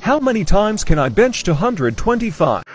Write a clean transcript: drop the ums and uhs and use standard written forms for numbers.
How many times can I bench to 125?